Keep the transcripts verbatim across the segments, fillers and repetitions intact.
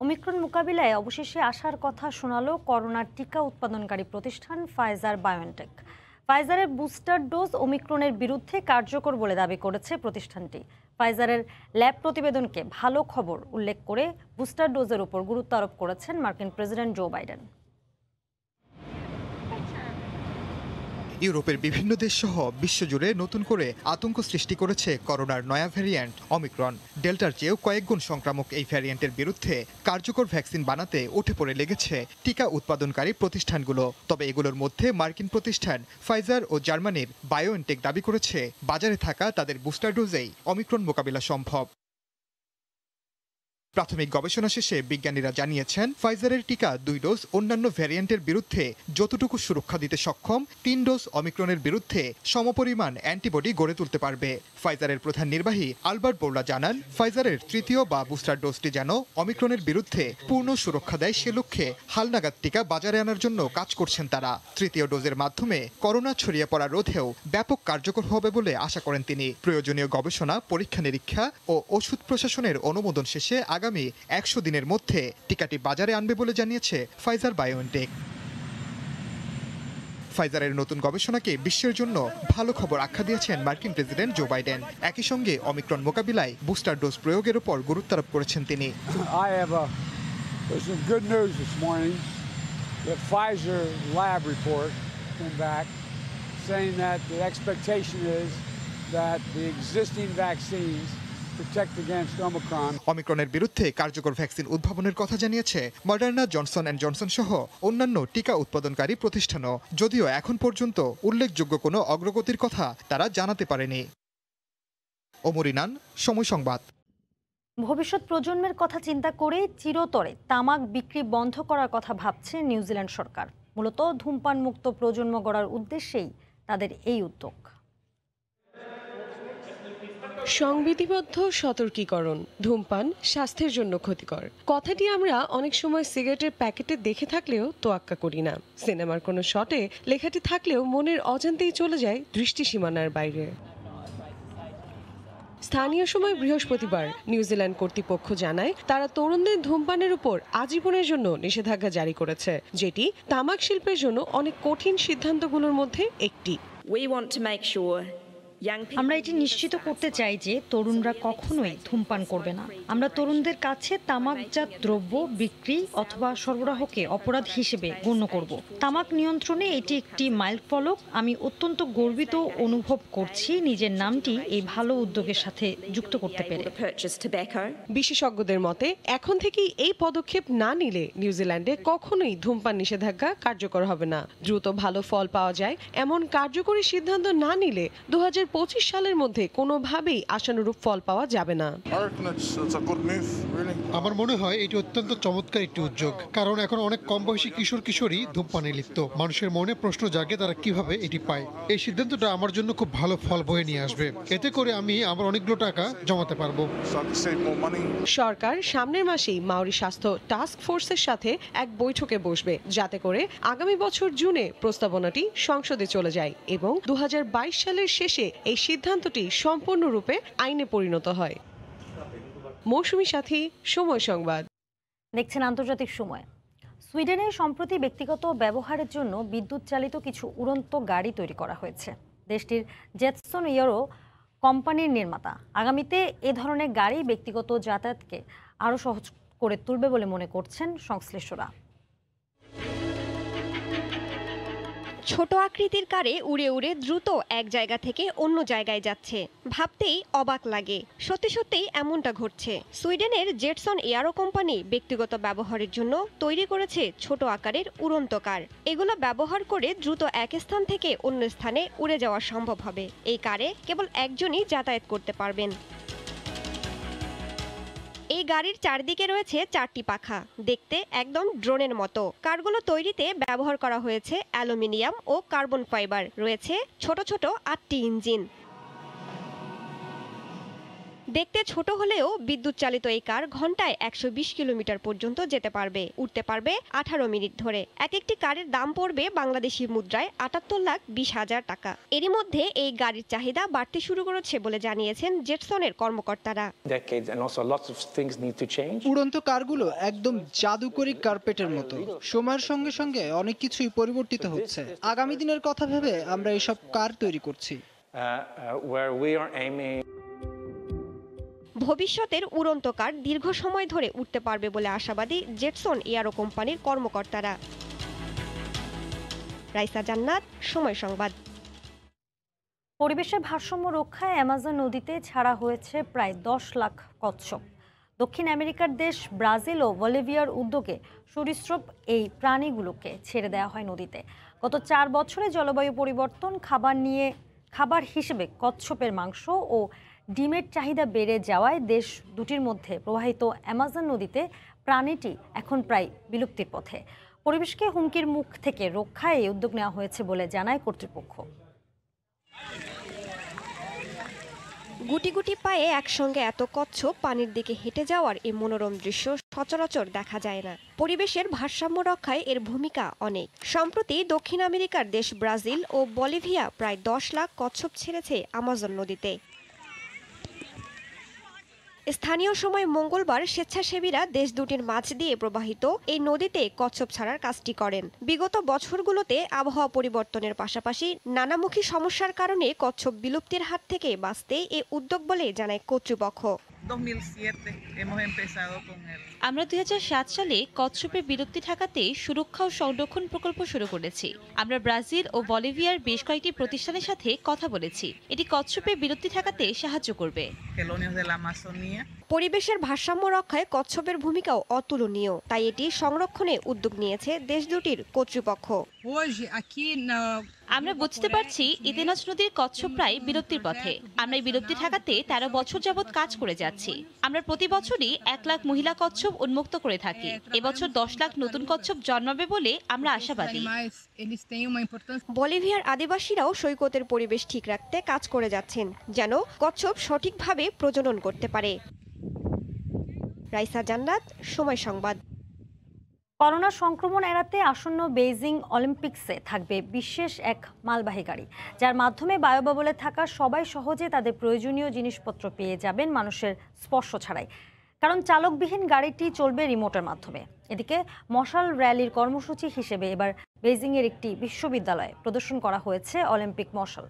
Omicron মোকাবিলায় অবশেষে আসার কথা শোনালো করোনার টিকা উৎপাদনকারী প্রতিষ্ঠান ফাইজার বায়োএনটেক। ফাইজারের বুস্টার ডোজ ওমিক্রনের বিরুদ্ধে কার্যকর বলে দাবি করেছে প্রতিষ্ঠানটি। ফাইজারের ল্যাব প্রতিবেদনকে ভালো খবর উল্লেখ করে বুস্টার ডোজের উপর গুরুত্ব আরোপ করেছেন মার্কিন প্রেসিডেন্ট জো বাইডেন। ইউরোপের বিভিন্ন দেশ সহ বিশ্বজুড়ে নতুন করে আতঙ্ক সৃষ্টি করেছে করোনার নয়া ভ্যারিয়েন্ট অমিক্রন। ডেল্টার চেয়েও কয়েকগুণ সংক্রামক এই ভ্যারিয়েন্টের বিরুদ্ধে কার্যকর ভ্যাকসিন বানাতে উঠে পড়ে লেগেছে টিকা উৎপাদনকারী প্রতিষ্ঠানগুলো। তবে এগুলোর মধ্যে মার্কিন প্রতিষ্ঠান ফাইজার ও জার্মানির বায়োএনটেক দাবি করেছে বাজারে থাকা তাদের বুস্টার ডোজেই অমিক্রন মোকাবিলা সম্ভব। প্রাথমিক গবেষণা শেষে বিজ্ঞানীরা জানিয়েছেন ফাইজারের টিকা দুই ডোজ অন্যান্য ভ্যারিয়েন্টের বিরুদ্ধে যতটুকু সুরক্ষা দিতে সক্ষম তিন ডোজ অমিক্রনের বিরুদ্ধে সমপরিমাণ অ্যান্টিবডি গড়ে তুলতে পারবে। ফাইজারের প্রধান নির্বাহী আলবার্ট বোরলা জানান, ফাইজারের তৃতীয় বা বুস্টার ডোজটি যেন অমিক্রনের বিরুদ্ধে পূর্ণ সুরক্ষা দেয় সে লক্ষ্যে হালনাগাদ টিকা বাজারে আনার জন্য কাজ করছেন তারা। তৃতীয় ডোজের মাধ্যমে করোনা ছড়িয়ে পড়া রোধেও ব্যাপক কার্যকর হবে বলে আশা করেন তিনি। প্রয়োজনীয় গবেষণা, পরীক্ষা নিরীক্ষা ও ওষুধ প্রশাসনের অনুমোদন শেষে আগামী একশো দিনের মধ্যে টিকাটি বাজারে আনবে বলে জানিয়েছে ফাইজার বায়োএনটেক। ফাইজারের নতুন গবেষণাকে বিশ্বের জন্য ভালো খবর আখ্যা দিয়েছেন মার্কিন প্রেসিডেন্ট জো বাইডেন। একই সঙ্গে অমিক্রন মোকাবিলায় বুস্টার ডোজ প্রয়োগের উপর গুরুত্ব আরোপ করেছেন তিনি। অমিক্রনের বিরুদ্ধে কার্যকর ভ্যাকসিন উদ্ভাবনের কথা জানিয়েছে মডার্না, জনসন অ্যান্ড জনসন সহ অন্যান্য টিকা উৎপাদনকারী প্রতিষ্ঠানও, যদিও এখন পর্যন্ত উল্লেখযোগ্য কোনো অগ্রগতির কথা তারা জানাতে পারেনি। ওমর ইনান, সময় সংবাদ। ভবিষ্যৎ প্রজন্মের কথা চিন্তা করে চিরতরে তামাক বিক্রি বন্ধ করার কথা ভাবছে নিউজিল্যান্ড সরকার। মূলত ধূমপান মুক্ত প্রজন্ম গড়ার উদ্দেশ্যেই তাদের এই উদ্যোগ। সংবিধিবদ্ধ সতর্কীকরণ, ধূমপান স্বাস্থ্যের জন্য ক্ষতিকর কথাটি আমরা অনেক সময় সিগারেটের প্যাকেটে দেখে থাকলেও তোয়াক্কা করি না। সিনেমার কোনো শটে লেখাটি থাকলেও মনের অজান্তেই চলে যায় দৃষ্টি সীমানার বাইরে। স্থানীয় সময় বৃহস্পতিবার নিউজিল্যান্ড কর্তৃপক্ষ জানায় তারা তরুণদের ধূমপানের উপর আজীবনের জন্য নিষেধাজ্ঞা জারি করেছে, যেটি তামাক শিল্পের জন্য অনেক কঠিন সিদ্ধান্তগুলোর মধ্যে একটি। আমরা এটি নিশ্চিত করতে চাই যে তরুণরা কখনোই ধূমপান করবে না। আমরা তরুণদের কাছে তামাকজাত দ্রব্য বিক্রি অথবা সরবরাহকে অপরাধ হিসেবে গণ্য করব। তামাক নিয়ন্ত্রণে এটি একটি মাইলফলক। আমি অত্যন্ত গর্বিত অনুভব করছি নিজের নামটি এই ভালো উদ্যোগের সাথে যুক্ত করতে পেরে। বিশেষজ্ঞদের মতে এখন থেকেই এই পদক্ষেপ না নিলে নিউজিল্যান্ডে কখনোই ধূমপান নিষেধাজ্ঞা কার্যকর হবে না। দ্রুত ভালো ফল পাওয়া যায় এমন কার্যকরী সিদ্ধান্ত না নিলে দু হাজার পঁচিশ সালের মধ্যে কোনোভাবেই আশানুরূপ ফল পাওয়া যাবে না। আমার মনে হয় এটি অত্যন্ত চমৎকার একটি উদ্যোগ, কারণ এখন অনেক কম বয়সী কিশোর কিশোরী ধূমপানে লিপ্ত। মানুষের মনে প্রশ্ন জাগে তারা কিভাবে এটি পায়। এই সিদ্ধান্তটা আমার জন্য খুব ভালো ফল বয়ে নিয়ে আসবে। এতে করে আমি আমার অনেকগুলো টাকা জমাতে পারবো। সরকার সামনের মাসেই মাওরি স্বাস্থ্য টাস্ক ফোর্সের সাথে এক বৈঠকে বসবে, যাতে করে আগামী বছর জুনে প্রস্তাবনাটি সংসদে চলে যায় এবং দু হাজার বাইশ সালের শেষে এই সিদ্ধান্তটি সম্পূর্ণরূপে আইনে পরিণত হয়। মৌসুমী সাথী, সময় সংবাদ। দেখছেন আন্তর্জাতিক সময়। সুইডেনে সম্প্রতি ব্যক্তিগত ব্যবহারের জন্য বিদ্যুৎ চালিত কিছু উড়ন্ত গাড়ি তৈরি করা হয়েছে। দেশটির জেটসন ইউরো কোম্পানির নির্মাতা আগামীতে এ ধরনের গাড়ি ব্যক্তিগত যাতায়াতকে আরও সহজ করে তুলবে বলে মনে করছেন সংশ্লিষ্টরা। ছোট আকৃতির কারে উড়ে উড়ে দ্রুত এক জায়গা থেকে অন্য জায়গায় যাচ্ছে, ভাবতেই অবাক লাগে। সত্যি সত্যিই এমনটা ঘটছে। সুইডেনের জেটসন এয়ারো কোম্পানি ব্যক্তিগত ব্যবহারের জন্য তৈরি করেছে ছোট আকারের উড়ন্ত কার। এগুলো ব্যবহার করে দ্রুত এক স্থান থেকে অন্য স্থানে উড়ে যাওয়া সম্ভব হবে। এই কারে কেবল একজনই যাতায়াত করতে পারবেন। এই গাড়ির চারদিকে রয়েছে চারটি পাখা, দেখতে একদম ড্রোনের মতো। কারগুলো তৈরিতে ব্যবহার করা হয়েছে অ্যালুমিনিয়াম ও কার্বন ফাইবার। রয়েছে ছোট ছোট আটটি ইঞ্জিন। দেখতে ছোট হলেও বিদ্যুৎ চালিত এই কার ঘন্টায় একশো বিশ কিলোমিটার পর্যন্ত যেতে পারবে, উঠতে পারবে আঠারো মিনিট ধরে। এক একটি কারের দাম পড়বে বাংলাদেশি মুদ্রায় আটাত্তর লাখ বিশ হাজার টাকা। এরই মধ্যে এই গাড়ির চাহিদা বাড়তে শুরু করেছে বলে জানিয়েছেন জেটসনের কর্মকর্তারা। উড়ন্ত কারগুলো একদম জাদুকরি কার্পেটের মতো, সময়ের সঙ্গে সঙ্গে অনেক কিছুই পরিবর্তিত হচ্ছে। আগামী দিনের কথা ভেবে আমরা এসব কার তৈরি করছি। ভবিষ্যতের উড়ন্ত কার দীর্ঘ সময় ধরে উঠতে পারবে বলে আশাবাদী জেটসন এয়ারো কোম্পানির কর্মকর্তারা। রাইসা জান্নাত, সময় সংবাদ। পরিবেশের ভারসাম্য রক্ষায় অ্যামাজন নদীতে ছাড়া হয়েছে প্রায় দশ লাখ কচ্ছপ। দক্ষিণ আমেরিকার দেশ ব্রাজিল ও বলিভিয়ার উদ্যোগে সরীসৃপ এই প্রাণীগুলোকে ছেড়ে দেওয়া হয় নদীতে। গত চার বছরে জলবায়ু পরিবর্তন, খাবার নিয়ে খাবার হিসেবে কচ্ছপের মাংস ও ডিমের চাহিদা বেড়ে যাওয়ায় দেশ দুটির মধ্যে প্রবাহিত অ্যামাজন নদীতে প্রাণীটি এখন প্রায় বিলুপ্তির পথে। পরিবেশকে হুমকির মুখ থেকে রক্ষায় এই উদ্যোগ নেওয়া হয়েছে বলে জানায় কর্তৃপক্ষ। গুটি গুটি পায়ে একসঙ্গে এত কচ্ছপ পানির দিকে হেঁটে যাওয়ার এই মনোরম দৃশ্য সচরাচর দেখা যায় না। পরিবেশের ভারসাম্য রক্ষায় এর ভূমিকা অনেক। সম্প্রতি দক্ষিণ আমেরিকার দেশ ব্রাজিল ও বলিভিয়া প্রায় দশ লাখ কচ্ছপ ছেড়েছে আমাজন নদীতে। স্থানীয় সময় মঙ্গলবার স্বেচ্ছাসেবীরা দেশ দুটির মাঝ দিয়ে প্রবাহিত এই নদীতে কচ্ছপ ছাড়ার কাজটি করেন। বিগত বছরগুলোতে আবহাওয়া পরিবর্তনের পাশাপাশি নানামুখী সমস্যার কারণে কচ্ছপ বিলুপ্তির হাত থেকে বাঁচতে এ উদ্যোগ বলে জানায় কর্তৃপক্ষ। আমরা দুই হাজার সাত সালে কচ্ছপের বিলুপ্তি ঠেকাতে সুরক্ষা ও সংরক্ষণ প্রকল্প শুরু করেছি। আমরা ব্রাজিল ও বলিভিয়ার বেশ কয়েকটি প্রতিষ্ঠানের সাথে কথা বলেছি। এটি কচ্ছপের বিলুপ্তি ঠেকাতে সাহায্য করবে। পরিবেশের ভারসাম্য রক্ষায় কচ্ছপের ভূমিকাও অতুলনীয়, তাই এটি সংরক্ষণে উদ্যোগ নিয়েছে দেশ দুটির কর্তৃপক্ষ। আমরা বুঝতে পারছি ইতেনজ নদীর কচ্ছপ প্রায় বিলুপ্তির পথে। আমরা এই বিলুপ্তি ঠেকাতে তেরো বছর যাবৎ কাজ করে যাচ্ছি। আমরা প্রতি বছরই এক লাখ মহিলা কচ্ছপ উন্মুক্ত করে থাকি। এবছর দশ লাখ নতুন কচ্ছপ জন্মাবে বলে আমরা আশাবাদী। বলিভিয়ার আদিবাসীরাও সৈকতের পরিবেশ ঠিক রাখতে কাজ করে যাচ্ছেন, যেন কচ্ছপ সঠিকভাবে প্রজনন করতে পারে। রাইসা জান্নাত, সময় সংবাদ। করোনা সংক্রমণ এড়াতে আসন্ন বেইজিং অলিম্পিক্সে থাকবে বিশেষ এক মালবাহী গাড়ি, যার মাধ্যমে বায়ুবাবলে থাকা সবাই সহজে তাদের প্রয়োজনীয় জিনিসপত্র পেয়ে যাবেন মানুষের স্পর্শ ছাড়াই। কারণ চালকবিহীন গাড়িটি চলবে রিমোটের মাধ্যমে। এদিকে মশাল র্যালির কর্মসূচি হিসেবে এবার বেইজিংয়ের একটি বিশ্ববিদ্যালয়ে প্রদর্শন করা হয়েছে অলিম্পিক মশাল।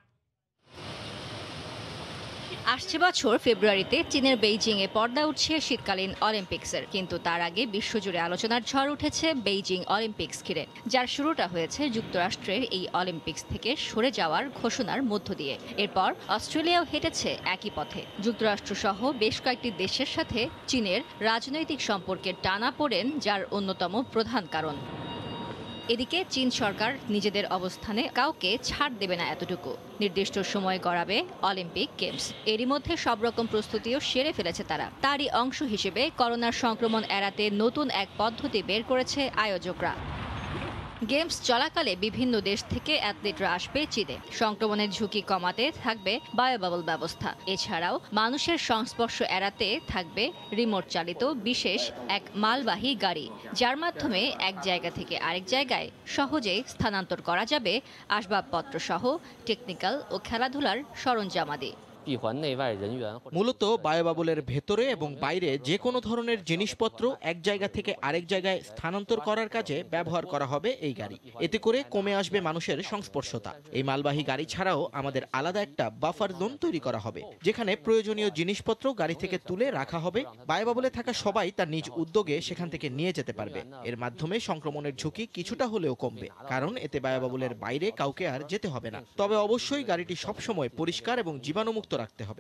আসছে বছর ফেব্রুয়ারিতে চীনের বেইজিংয়ে পর্দা উঠছে শীতকালীন অলিম্পিক্সের, কিন্তু তার আগে বিশ্বজুড়ে আলোচনার ঝড় উঠেছে বেইজিং অলিম্পিক্স ঘিরে, যার শুরুটা হয়েছে যুক্তরাষ্ট্রের এই অলিম্পিক্স থেকে সরে যাওয়ার ঘোষণার মধ্য দিয়ে। এরপর অস্ট্রেলিয়াও হেঁটেছে একই পথে। যুক্তরাষ্ট্রসহ বেশ কয়েকটি দেশের সাথে চীনের রাজনৈতিক সম্পর্কের টানাপোড়েন যার অন্যতম প্রধান কারণ। এদিকে চীন সরকার নিজেদের অবস্থানে কাউকে ছাড় দেবে না এতটুকু। নির্দিষ্ট সময় গড়াবে অলিম্পিক গেমস। এরই মধ্যে সব রকম প্রস্তুতিও সেরে ফেলেছে তারা। তারই অংশ হিসেবে করোনার সংক্রমণ এড়াতে নতুন এক পদ্ধতি বের করেছে আয়োজকরা। গেমস চলাকালে বিভিন্ন দেশ থেকে অ্যাথলিটরা আসবে চীনে। সংক্রমণের ঝুঁকি কমাতে থাকবে বায়োবাবল ব্যবস্থা। এছাড়াও মানুষের সংস্পর্শ এড়াতে থাকবে রিমোট চালিত বিশেষ এক মালবাহী গাড়ি, যার মাধ্যমে এক জায়গা থেকে আরেক জায়গায় সহজে স্থানান্তর করা যাবে আসবাবপত্র সহ টেকনিক্যাল ও খেলাধুলার সরঞ্জামাদি। মূলত বায়ুবাবলের ভেতরে এবং বাইরে যে কোনো ধরনের জিনিসপত্র এক জায়গা থেকে আরেক জায়গায় স্থানান্তর করার কাজে ব্যবহার করা হবে এই গাড়ি। এতে করে কমে আসবে মানুষের সংস্পর্শতা। এই মালবাহী গাড়ি ছাড়াও আমাদের আলাদা একটা বাফার জোন তৈরি করা হবে, যেখানে প্রয়োজনীয় জিনিসপত্র গাড়ি থেকে তুলে রাখা হবে। বায়ুবাবলে থাকা সবাই তার নিজ উদ্যোগে সেখান থেকে নিয়ে যেতে পারবে। এর মাধ্যমে সংক্রমণের ঝুঁকি কিছুটা হলেও কমবে, কারণ এতে বায়ুবাবলের বাইরে কাউকে আর যেতে হবে না। তবে অবশ্যই গাড়িটি সবসময় পরিষ্কার এবং জীবাণুমুক্ত রাখতে হবে।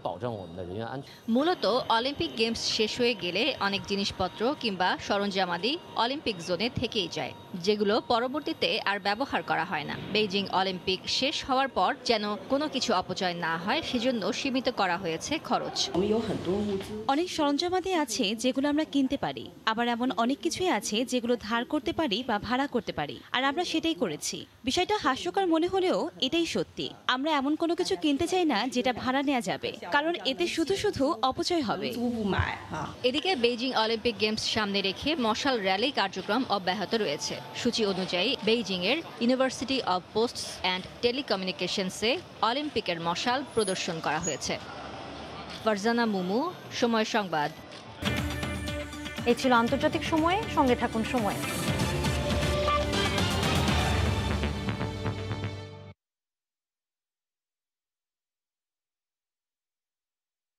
মূলত অলিম্পিক গেমস শেষ হয়ে গেলে অনেক জিনিসপত্র কিংবা সরঞ্জামাদি অলিম্পিক জোনে থেকেই যায়, যেগুলো পরবর্তীতে আর ব্যবহার করা হয় না। বেইজিং অলিম্পিক শেষ হওয়ার পর যেন কোনো কিছু অপচয় না হয়, সেজন্য সীমিত করা হয়েছে খরচ। অনেক সরঞ্জামাদি আছে যেগুলো আমরা কিনতে পারি, আবার এমন অনেক কিছুই আছে যেগুলো ধার করতে পারি বা ভাড়া করতে পারি, আর আমরা সেটাই করেছি। বিষয়টা হাস্যকর মনে হলেও এটাই সত্যি। আমরা এমন কোনো কিছু কিনতে চাই না যেটা ভাড়া নেওয়া যাবে, কারণ এতে শুধু শুধু অপচয় হবে। এদিকে বেইজিং অলিম্পিক গেমস সামনে রেখে মশাল র্যালি কার্যক্রম অব্যাহত রয়েছে। সূচি অনুযায়ী বেইজিং এর ইউনিভার্সিটি অব পোস্টস অ্যান্ড টেলিকমিউনিকেশনসে অলিম্পিকের মশাল প্রদর্শন করা হয়েছে। ফারজানা মুমু, সময় সংবাদ। এই ছিল আন্তর্জাতিক সময়ে, সঙ্গে থাকুন সময়।